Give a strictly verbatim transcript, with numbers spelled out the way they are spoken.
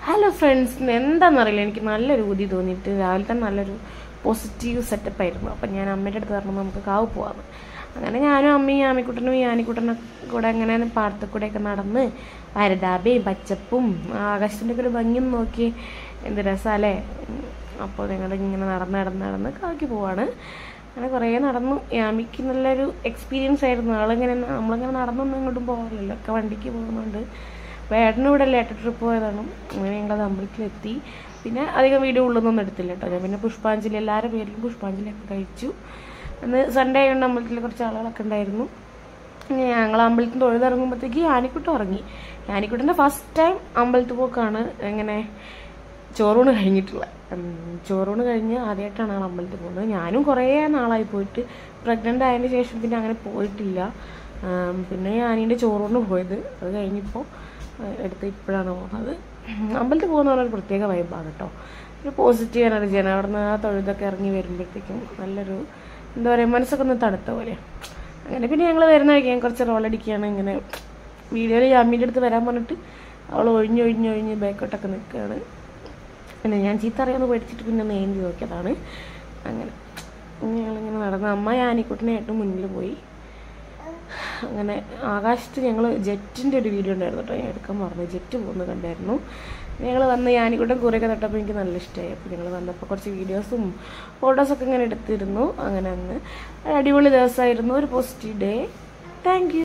Hello friends, എന്താണെന്നറിയില്ല, എനിക്ക് നല്ലൊരു ഊതി തോന്നിയിട്ട് രാവിലെ തന്നെ നല്ലൊരു പോസിറ്റീവ് സെറ്റപ്പ് ആയിരുന്നു. അപ്പം ഞാൻ അമ്മയുടെ അടുത്ത് പറഞ്ഞു നമുക്ക് കാവ് പോകാമെന്ന്. അങ്ങനെ ഞാനും അമ്മയും ആമിക്കുട്ടനും യാനിക്കുട്ടനും കൂടെ അങ്ങനെ പാടത്തിൽ കൂടെയൊക്കെ നടന്ന് പരതാപയും പച്ചപ്പും ആകാശത്തിൻ്റെ ഒക്കെ ഒരു ഭംഗിയും നോക്കി എന്ത് രസമല്ലേ. അപ്പോൾ ഞങ്ങൾ ഇങ്ങനെ നടന്ന് നടന്ന് നടന്ന് കാവിക്ക് പോവാണ്. അങ്ങനെ കുറേ നടന്നു. യാമിക്ക് നല്ലൊരു എക്സ്പീരിയൻസ് ആയിരുന്നു. ആളിങ്ങനെ നമ്മളിങ്ങനെ നടന്നൊന്നും ഇങ്ങോട്ടും പോകാറില്ലല്ലോ, ഒക്കെ വണ്ടിക്ക് പോകുന്നുണ്ട്. അപ്പോൾ ഏട്ടനും ഇവിടെ ലേറ്റർ ട്രിപ്പ് പോയതാണ്. അങ്ങനെ ഞങ്ങളത് അമ്പലത്തിലെത്തി. പിന്നെ അധികം വീഡിയോ ഉള്ളൊന്നും എടുത്തില്ല കേട്ടോ. ഞാൻ പിന്നെ പുഷ്പാഞ്ജലി എല്ലാവരുടെ പേരിലും പുഷ്പാഞ്ജലിയൊക്കെ കഴിച്ചു. അന്ന് സൺഡേ ആയതുകൊണ്ട് അമ്പലത്തിൽ കുറച്ച് ആളുകളൊക്കെ ഉണ്ടായിരുന്നു. ഞങ്ങൾ അമ്പലത്തിൽ തൊഴുതിറങ്ങുമ്പോഴത്തേക്ക് യാനിക്കുട്ടൻ ഉറങ്ങി. യാനിക്കുട്ടൻ്റെ ഫസ്റ്റ് ടൈം അമ്പലത്തിൽ പോക്കാണ് ഇങ്ങനെ ചോറൂണ് കഴിഞ്ഞിട്ടുള്ള. ചോറൂണ് കഴിഞ്ഞ് ആദ്യമായിട്ടാണ് ആൾ അമ്പലത്തിൽ പോകുന്നത്. ഞാനും കുറേ നാളായി പോയിട്ട്, പ്രഗ്നൻ്റ് ആയതിന് ശേഷം പിന്നെ അങ്ങനെ പോയിട്ടില്ല. പിന്നെ ഞാനീൻ്റെ ചോറൂണ് പോയത്, അത് കഴിഞ്ഞിപ്പോൾ എടുത്ത് ഇപ്പോഴാണ് പോകുന്നത്. അമ്പലത്തിൽ പോകുന്ന ഒരു പ്രത്യേക വൈബാണ് കേട്ടോ. ഒരു പോസിറ്റീവ് എനർജിയാണ്. അവിടെ നിന്ന് ആ തൊഴുതൊക്കെ ഇറങ്ങി വരുമ്പോഴത്തേക്കും നല്ലൊരു എന്താ പറയുക, മനസ്സൊക്കെ ഒന്ന് തണുത്ത പോലെ. അങ്ങനെ പിന്നെ ഞങ്ങൾ വരുന്ന വഴിക്ക് ഞാൻ കുറച്ച് റോളടിക്കുകയാണ്. ഇങ്ങനെ വീഡിയോയിൽ അമ്മീൻ്റെ അടുത്ത് വരാൻ പറഞ്ഞിട്ട് അവൾ ഒഴിഞ്ഞൊഴിഞ്ഞൊഴിഞ്ഞ് ബാക്കോട്ടൊക്കെ നിൽക്കുകയാണ്. പിന്നെ ഞാൻ ചീത്ത അറിയാമെന്ന് പേടിച്ചിട്ട് പിന്നെ ഒന്ന് ഏന്തി നോക്കിയതാണ്. അങ്ങനെ ഞങ്ങളിങ്ങനെ നടന്ന് അമ്മ യാനിക്കുട്ടനായിട്ട് മുന്നിൽ പോയി. അങ്ങനെ ആകാശത്ത് ഞങ്ങൾ ജെറ്റിൻ്റെ ഒരു വീഡിയോ ഉണ്ടായിരുന്നു കേട്ടോ, ഞാൻ എടുക്കാൻ പറഞ്ഞു. ജെറ്റ് പോകുന്നത് കണ്ടായിരുന്നു. ഞങ്ങൾ വന്ന് യാനിക്കുട്ടൻ കുറേയൊക്കെ തൊട്ടപ്പോൾ എനിക്ക് നല്ല ഇഷ്ടമായി. അപ്പോൾ ഞങ്ങൾ വന്നപ്പോൾ കുറച്ച് വീഡിയോസും ഫോട്ടോസൊക്കെ ഇങ്ങനെ എടുത്തിരുന്നു. അങ്ങനെ അന്ന് അടിപൊളി ദിവസമായിരുന്നു, ഒരു പോസിറ്റീവ് ഡേ. Thank you.